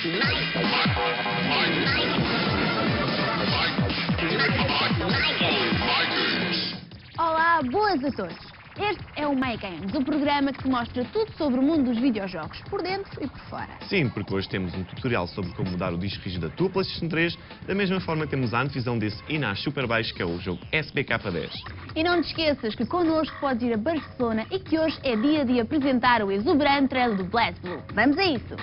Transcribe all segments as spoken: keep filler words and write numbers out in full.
Olá, boas a todos! Este é o My Games, o programa que te mostra tudo sobre o mundo dos videojogos, por dentro e por fora. Sim, porque hoje temos um tutorial sobre como mudar o disco rígido da tua PlayStation três, da mesma forma que temos a antevisão desse I N A S Super Baixo, que é o jogo S B K dez. E não te esqueças que connosco podes ir a Barcelona e que hoje é dia de apresentar o exuberante trailer do BlazBlue. Vamos a isso!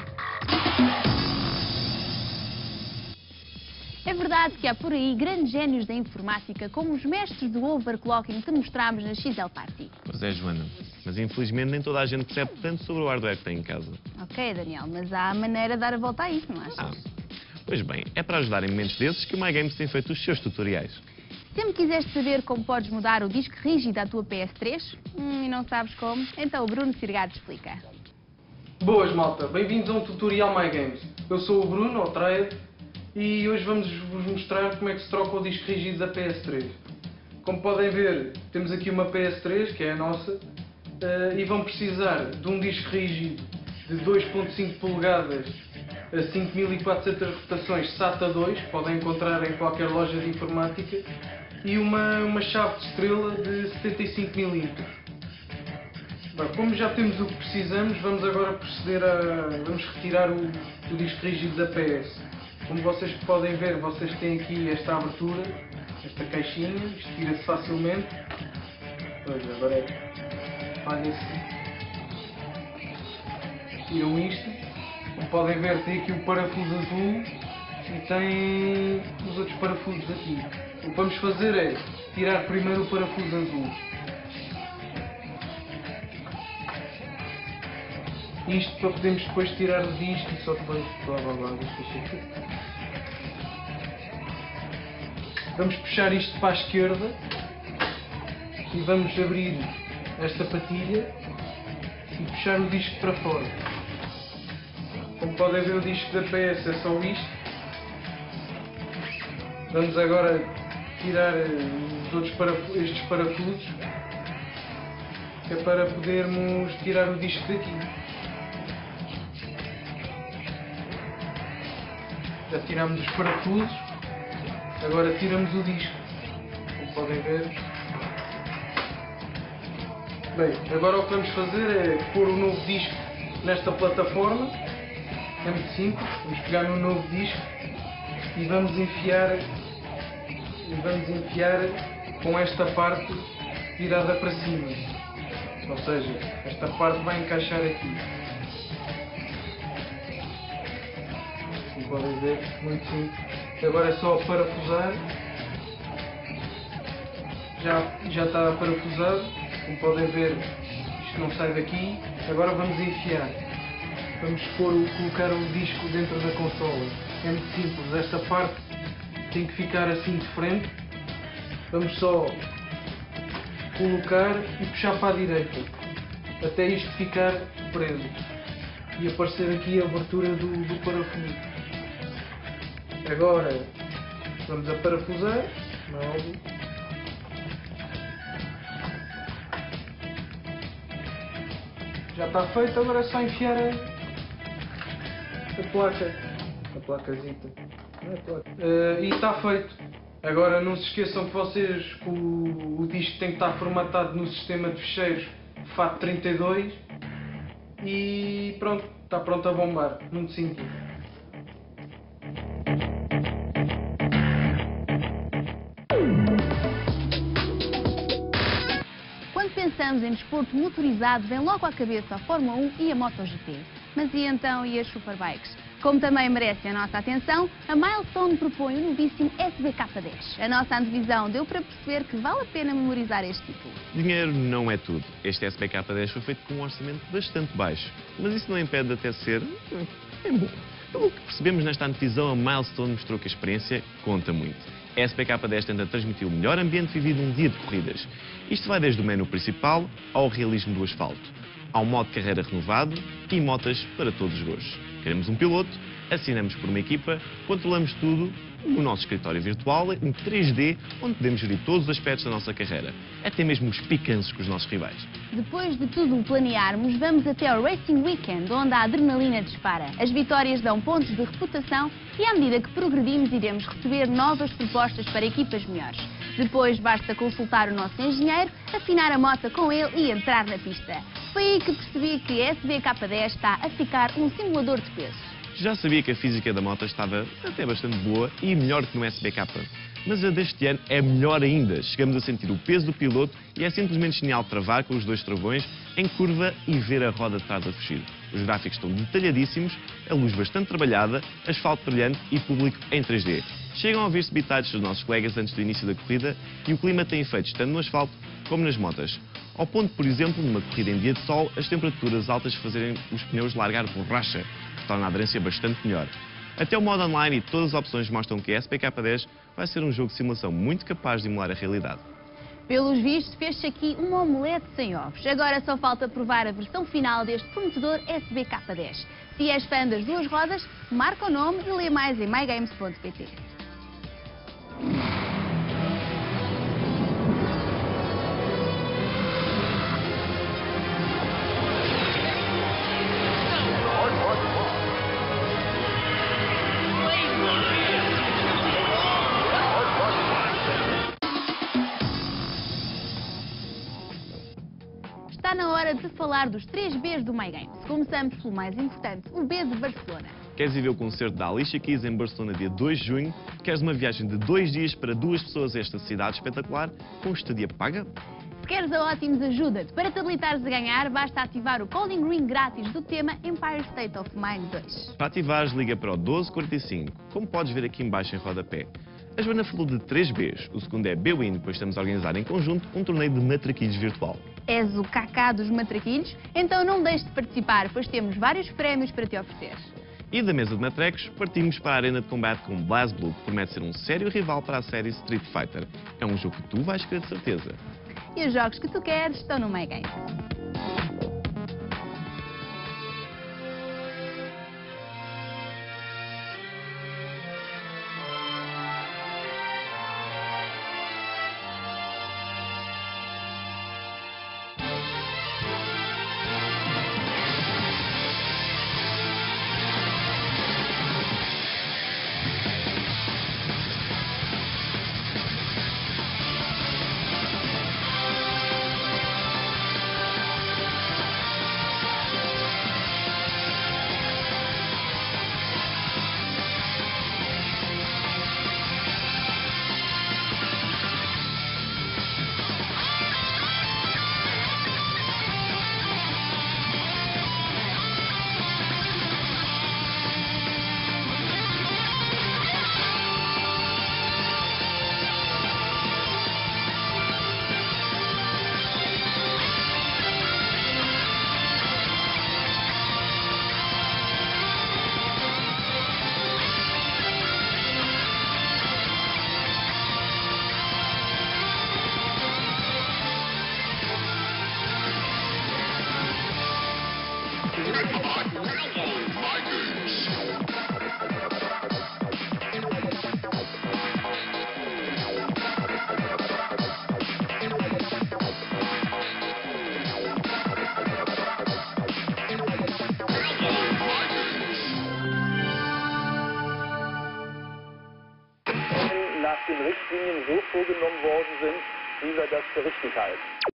É verdade que há por aí grandes génios da informática, como os mestres do overclocking que mostramos na X L Party. Pois é, Joana, mas infelizmente nem toda a gente percebe tanto sobre o hardware que tem em casa. Ok, Daniel, mas há maneira de dar a volta a isso, não achas? Ah, pois bem, é para ajudar em momentos desses que o My Games tem feito os seus tutoriais. Sempre quiseste saber como podes mudar o disco rígido à tua P S três? Hum, e não sabes como? Então o Bruno Sirgado explica. Boas, malta. Bem-vindos a um tutorial My Games. Eu sou o Bruno, ou Traed, e hoje vamos vos mostrar como é que se troca o disco rígido da P S três. Como podem ver, temos aqui uma P S três, que é a nossa, e vão precisar de um disco rígido de dois ponto cinco polegadas a cinco mil e quatrocentas rotações SATA dois, que podem encontrar em qualquer loja de informática, e uma, uma chave de estrela de setenta e cinco milímetros. Bem, como já temos o que precisamos, vamos agora proceder a vamos retirar o, o disco rígido da P S. Como vocês podem ver, vocês têm aqui esta abertura, esta caixinha, isto tira-se facilmente. Pois, agora é falha-se. Tiram isto. Como podem ver, tem aqui o parafuso azul e tem os outros parafusos aqui. O que vamos fazer é tirar primeiro o parafuso azul. Isto para podermos depois tirar o disco e só depois blá blá blá, deixa aqui. Vamos puxar isto para a esquerda e vamos abrir esta patilha e puxar o disco para fora. Como podem ver, o disco da P S é só isto. Vamos agora tirar os outros parafusos, estes parafusos, que é para podermos tirar o disco daqui. Já tiramos os parafusos, agora tiramos o disco, como podem ver. Bem, agora o que vamos fazer é pôr o novo disco nesta plataforma. É muito simples, vamos pegar no novo disco e vamos enfiar, e vamos enfiar com esta parte virada para cima. Ou seja, esta parte vai encaixar aqui. Podem ver, muito simples. Agora é só parafusar. Já, já está parafusado. Como podem ver, isto não sai daqui. Agora vamos enfiar. Vamos pôr, colocar o disco dentro da consola. É muito simples. Esta parte tem que ficar assim de frente. Vamos só colocar e puxar para a direita. Até isto ficar preso. E aparecer aqui a abertura do, do parafuso. Agora vamos a parafusar, não é óbvio. Já está feito, agora é só enfiar a, a placa, a placazita, não é placa. Uh, e está feito. Agora não se esqueçam que vocês, que o, o disco tem que estar formatado no sistema de ficheiros FAT trinta e dois e pronto, está pronto a bombar, muito simples. Quando pensamos em desporto motorizado, vem logo à cabeça a Fórmula um e a MotoGP. Mas e então e as Superbikes? Como também merecem a nossa atenção, a Milestone propõe o novíssimo S B K dez. A nossa antevisão deu para perceber que vale a pena memorizar este título. Dinheiro não é tudo. Este S B K dez foi feito com um orçamento bastante baixo, mas isso não impede de até ser... é bom. Pelo que percebemos nesta antevisão, a Milestone mostrou que a experiência conta muito. A S B K dez tenta transmitir o melhor ambiente vivido num dia de corridas. Isto vai desde o menu principal ao realismo do asfalto. Há um modo de carreira renovado e motas para todos os gostos. Queremos um piloto, assinamos por uma equipa, controlamos tudo no nosso escritório virtual em três D, onde podemos gerir todos os aspectos da nossa carreira, até mesmo os picanços com os nossos rivais. Depois de tudo o planearmos, vamos até ao Racing Weekend, onde a adrenalina dispara. As vitórias dão pontos de reputação e, à medida que progredimos, iremos receber novas propostas para equipas melhores. Depois basta consultar o nosso engenheiro, afinar a moto com ele e entrar na pista. Foi aí que percebi que a S B K dez está a ficar um simulador de peso. Já sabia que a física da moto estava até bastante boa e melhor que no S B K, mas a deste ano é melhor ainda. Chegamos a sentir o peso do piloto e é simplesmente genial travar com os dois travões em curva e ver a roda de trás a fugir. Os gráficos estão detalhadíssimos, a luz bastante trabalhada, asfalto brilhante e público em três D. Chegam a ouvir-se bitados dos nossos colegas antes do início da corrida e o clima tem efeitos tanto no asfalto como nas motas. Ao ponto, por exemplo, numa corrida em dia de sol, as temperaturas altas fazerem os pneus largar borracha, que torna a aderência bastante melhor. Até o modo online e todas as opções mostram que a S B K dez vai ser um jogo de simulação muito capaz de emular a realidade. Pelos vistos, fez-se aqui um omelete sem ovos. Agora só falta provar a versão final deste prometedor S B K dez. Se és fã das duas rodas, marca o nome e lê mais em my games ponto pt. Está na hora de falar dos três Bs do MyGames. Começamos pelo mais importante, o B de Barcelona. Queres ir ver o concerto da Alicia Keys em Barcelona dia dois de junho? Queres uma viagem de dois dias para duas pessoas a esta cidade espetacular com estadia paga? Se queres a Ótimos ajuda-te para te habilitares a ganhar, basta ativar o Calling Green grátis do tema Empire State of Mind dois. Para ativares, liga para o doze quarenta e cinco, como podes ver aqui em baixo em rodapé. A Joana falou de três Bs. O segundo é B-Win, pois estamos a organizar em conjunto um torneio de matraquilhos virtual. És o Kaká dos matraquilhos? Então não deixes de participar, pois temos vários prémios para te oferecer. E da mesa de matrecos, partimos para a arena de combate com BlazBlue, que promete ser um sério rival para a série Street Fighter. É um jogo que tu vais querer de certeza. E os jogos que tu queres estão no MyGames. nach den Richtlinien so vorgenommen worden sind, wie wir das für richtig halten.